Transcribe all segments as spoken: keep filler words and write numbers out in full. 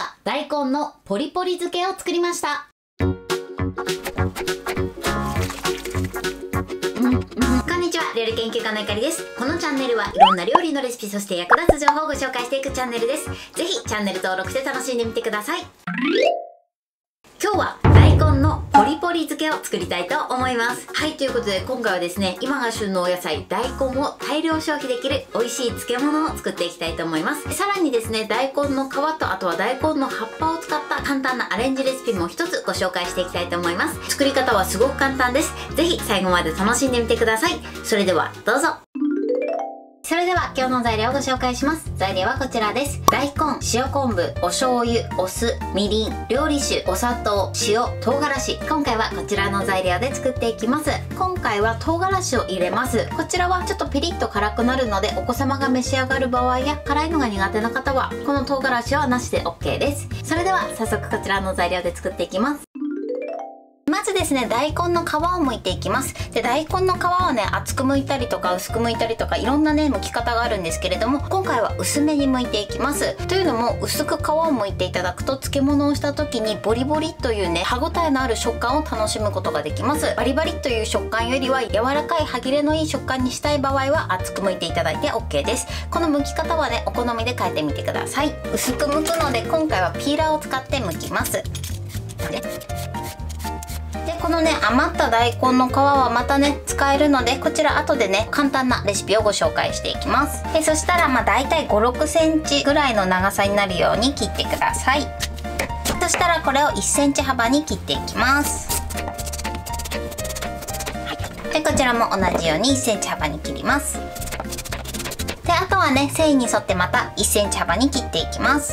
は大根のポリポリ漬けを作りました。うんうん、こんにちは、料理研究家のゆかりです。このチャンネルはいろんな料理のレシピ、そして役立つ情報をご紹介していくチャンネルです。ぜひチャンネル登録して楽しんでみてください。今日は大根のポリポリ漬けを作りたいと思います。はい、ということで今回はですね、今が旬のお野菜大根を大量消費できる美味しい漬物を作っていきたいと思います。さらにですね、大根の皮とあとは大根の葉っぱを使った簡単なアレンジレシピも一つご紹介していきたいと思います。作り方はすごく簡単です。ぜひ最後まで楽しんでみてください。それではどうぞ。それでは今日の材料をご紹介します。材料はこちらです。大根、塩昆布、お醤油、お酢、みりん、料理酒、お砂糖、塩、唐辛子。今回はこちらの材料で作っていきます。今回は唐辛子を入れます。こちらはちょっとピリッと辛くなるので、お子様が召し上がる場合や辛いのが苦手な方はこの唐辛子はなしで オーケー です。それでは早速こちらの材料で作っていきます。まずですね、大根の皮を剥いていきます。で、大根の皮はね、厚く剥いたりとか薄く剥いたりとかいろんなね、剥き方があるんですけれども、今回は薄めに剥いていきます。というのも、薄く皮を剥いていただくと漬物をした時にボリボリというね、歯ごたえのある食感を楽しむことができます。バリバリという食感よりは柔らかい歯切れのいい食感にしたい場合は厚く剥いていただいて オーケー です。この剥き方はね、お好みで変えてみてください。薄く剥くので今回はピーラーを使って剥きます。でこのね、余った大根の皮はまたね使えるので、こちら後でね簡単なレシピをご紹介していきます。でそしたらまあだいたいごろくセンチぐらいの長さになるように切ってください。そしたらこれをいっセンチ幅に切っていきます。でこちらも同じようにいっセンチ幅に切ります。であとはね、繊維に沿ってまたいっセンチ幅に切っていきます。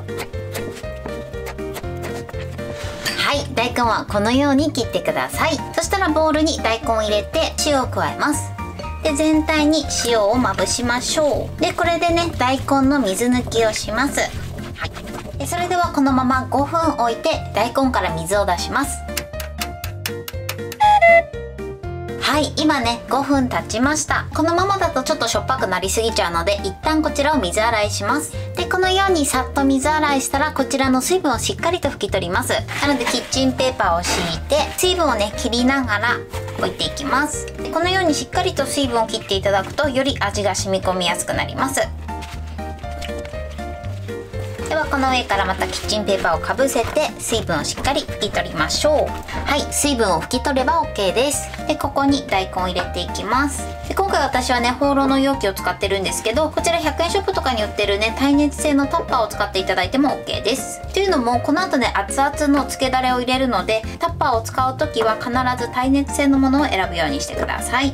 はい、大根はこのように切ってください。そしたらボウルに大根を入れて塩を加えます。で全体に塩をまぶしましょう。でこれでね、大根の水抜きをします。でそれではこのままごふん置いて大根から水を出します。はい、今ねごふん経ちました。このままだとちょっとしょっぱくなりすぎちゃうので、一旦こちらを水洗いします。でこのようにさっと水洗いしたら、こちらの水分をしっかりと拭き取ります。なのでキッチンペーパーを敷いて水分をね切りながら置いていきます。でこのようにしっかりと水分を切っていただくと、より味が染み込みやすくなります。ではこの上からまたキッチンペーパーをかぶせて水分をしっかり拭き取りましょう。はい、水分を拭き取れば オーケー です。でここに大根を入れていきます。で今回私はねホーローの容器を使ってるんですけど、こちらひゃくえんショップとかに売ってるね耐熱性のタッパーを使っていただいても オーケー です。というのもこの後ね熱々の漬けだれを入れるので、タッパーを使う時は必ず耐熱性のものを選ぶようにしてください。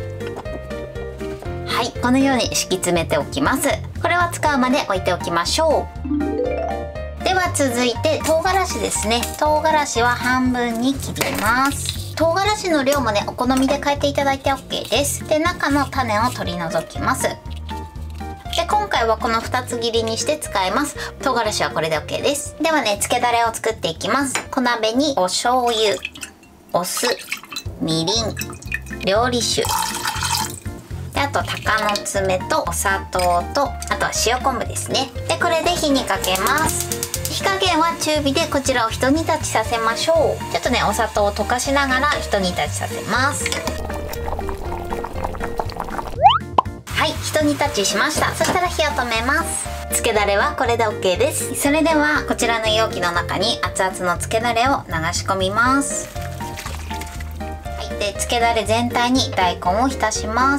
はい、このように敷き詰めておきます。これは使うまで置いておきましょう。では続いて唐辛子ですね。唐辛子は半分に切ります。唐辛子の量もねお好みで変えていただいて オーケー です。で中の種を取り除きます。で今回はこのふたつ切りにして使います。唐辛子はこれで オーケー です。ではね、漬けだれを作っていきます。小鍋にお醤油、お酢、みりん、料理酒、であと鷹の爪とお砂糖と、あとは塩昆布ですね。でこれで火にかけます。火加減は中火でこちらをひと煮立ちさせましょう。ちょっとねお砂糖を溶かしながらひと煮立ちさせます。はい、ひと煮立ちしました。そしたら火を止めます。漬けだれはこれで オーケー です。それではこちらの容器の中に熱々の漬けだれを流し込みます。はい、で漬けだれ全体に大根を浸します。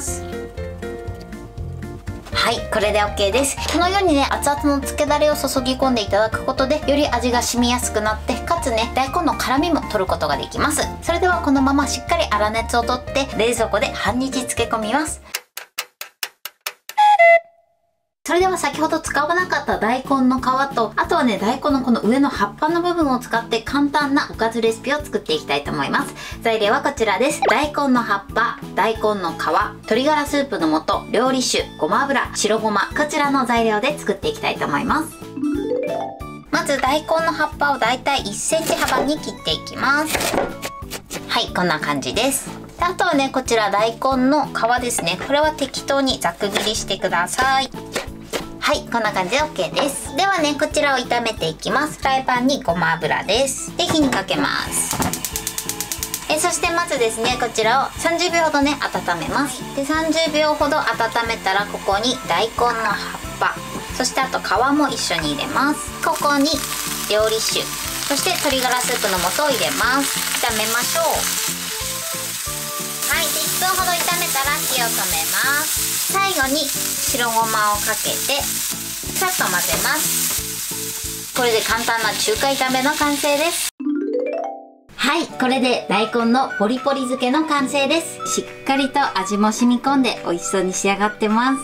はい、これで オーケー です。このようにね熱々の漬けだれを注ぎ込んでいただくことで、より味が染みやすくなって、かつね大根の辛みも取ることができます。それではこのまましっかり粗熱を取って冷蔵庫で半日漬け込みます。それでは先ほど使わなかった大根の皮と、あとはね大根のこの上の葉っぱの部分を使って簡単なおかずレシピを作っていきたいと思います。材料はこちらです。大根の葉っぱ、大根の皮、鶏ガラスープの素、料理酒、ごま油、白ごま、こちらの材料で作っていきたいと思います。まず大根の葉っぱをだいたいいっセンチ幅に切っていきます。はい、こんな感じです。であとはねこちら大根の皮ですね。これは適当にざく切りしてください。 はい、こんな感じで オーケー です。ではね、こちらを炒めていきます。フライパンにごま油です。で、火にかけます。えそしてまずですね、こちらをさんじゅうびょうほどね温めます。でさんじゅうびょうほど温めたら、ここに大根の葉っぱ、そしてあと皮も一緒に入れます。ここに料理酒、そして鶏ガラスープの素を入れます。炒めましょう。はい、でいっぷんほど炒めたら火を止めます。最後に白ごまをかけてさっと混ぜます。これで簡単な中華炒めの完成です。はい、これで大根のポリポリ漬けの完成です。しっかりと味も染み込んで美味しそうに仕上がってます。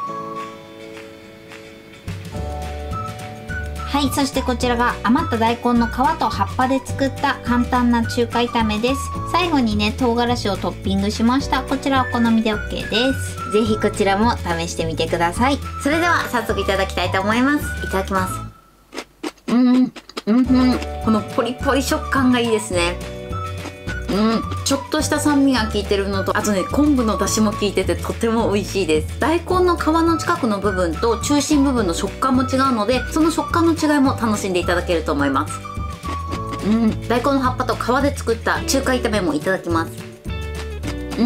はい、そしてこちらが余った大根の皮と葉っぱで作った簡単な中華炒めです。最後にね、唐辛子をトッピングしました。こちらお好みで オーケー です。ぜひこちらも試してみてください。それでは早速いただきたいと思います。いただきます。うん、うん、うん、このポリポリ食感がいいですね。うん、ちょっとした酸味が効いてるのと、あとね、昆布の出汁も効いててとても美味しいです。大根の皮の近くの部分と中心部分の食感も違うので、その食感の違いも楽しんでいただけると思います。うん、大根の葉っぱと皮で作った中華炒めもいただきます。うん、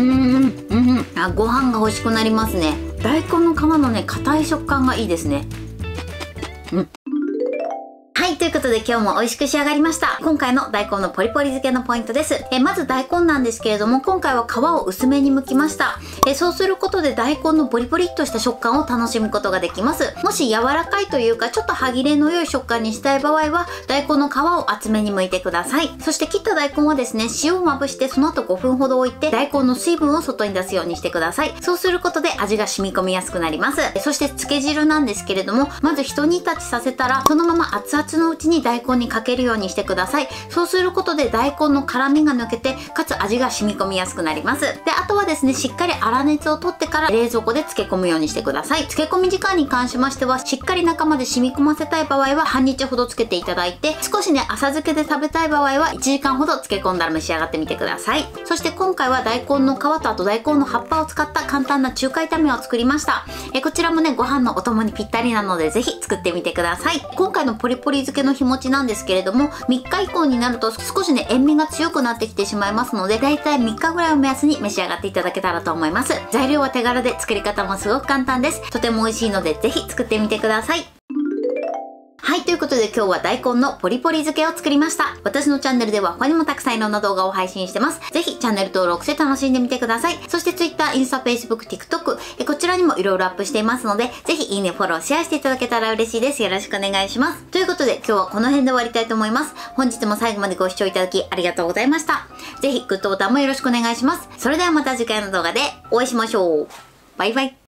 うん、あ、ご飯が欲しくなりますね。大根の皮のね、硬い食感がいいですね。うん。はい、ということで今日も美味しく仕上がりました。今回の大根のポリポリ漬けのポイントです。えまず大根なんですけれども、今回は皮を薄めに剥きました。えそうすることで大根のポリポリっとした食感を楽しむことができます。もし柔らかいというかちょっと歯切れの良い食感にしたい場合は、大根の皮を厚めに剥いてください。そして切った大根はですね、塩をまぶしてその後ごふんほど置いて、大根の水分を外に出すようにしてください。そうすることで味が染み込みやすくなります。そして漬け汁なんですけれども、まず一煮立ちさせたら、そのまま熱々のうちに大根にかけるようにしてください。そうすることで大根の辛みが抜けて、かつ味が染み込みやすくなります。で、あとはですね、しっかり粗熱を取ってから冷蔵庫で漬け込むようにしてください。漬け込み時間に関しましては、しっかり中まで染み込ませたい場合は半日ほど漬けていただいて、少しね、浅漬けで食べたい場合はいちじかんほど漬け込んだら召し上がってみてください。そして今回は大根の皮とあと大根の葉っぱを使った簡単な中華炒めを作りました。えこちらもね、ご飯のお供にぴったりなのでぜひ作ってみてください。今回のポリポリ漬けの日持ちなんですけれども、みっか以降になると少しね、塩味が強くなってきてしまいますので、だいたいみっかぐらいを目安に召し上がっていただけたらと思います。材料は手軽で作り方もすごく簡単です。とても美味しいのでぜひ作ってみてください。はい、ということで今日は大根のポリポリ漬けを作りました。私のチャンネルでは他にもたくさんいろんな動画を配信してます。ぜひチャンネル登録して楽しんでみてください。そして Twitter、インスタ、Facebook、TikTok、えこちらにもいろいろアップしていますので、ぜひいいね、フォロー、シェアしていただけたら嬉しいです。よろしくお願いします。ということで今日はこの辺で終わりたいと思います。本日も最後までご視聴いただきありがとうございました。ぜひグッドボタンもよろしくお願いします。それではまた次回の動画でお会いしましょう。バイバイ。